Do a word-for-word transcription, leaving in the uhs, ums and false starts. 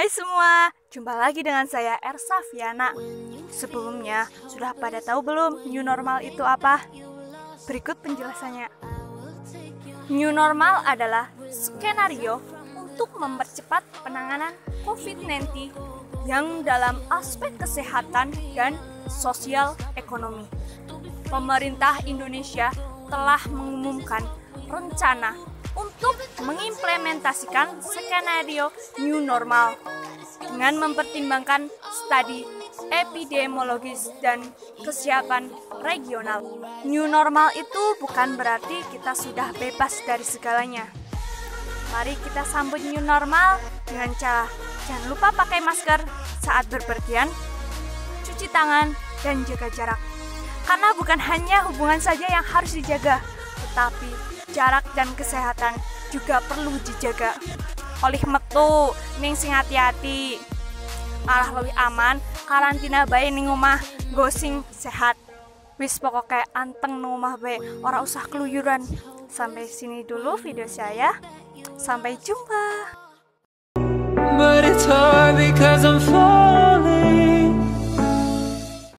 Hai semua, jumpa lagi dengan saya Ersa Fiana. Sebelumnya, sudah pada tahu belum new normal itu apa? Berikut penjelasannya. New normal adalah skenario untuk mempercepat penanganan covid sembilan belas yang dalam aspek kesehatan dan sosial ekonomi. Pemerintah Indonesia telah mengumumkan rencana untuk mengimplementasikan skenario new normal dengan mempertimbangkan studi epidemiologis dan kesiapan regional. New normal itu bukan berarti kita sudah bebas dari segalanya. Mari kita sambut new normal dengan cara jangan lupa pakai masker saat berpergian, cuci tangan, dan jaga jarak. Karena bukan hanya hubungan saja yang harus dijaga, tetapi jarak dan kesehatan juga perlu dijaga. Oleh metu, ning sing hati-hati. Malah lebih aman karantina bae ning omah, nggo sing sehat. Wis pokoke anteng nang omah bae, ora usah keluyuran. Sampai sini dulu video saya. Sampai jumpa. But it's hard because I'm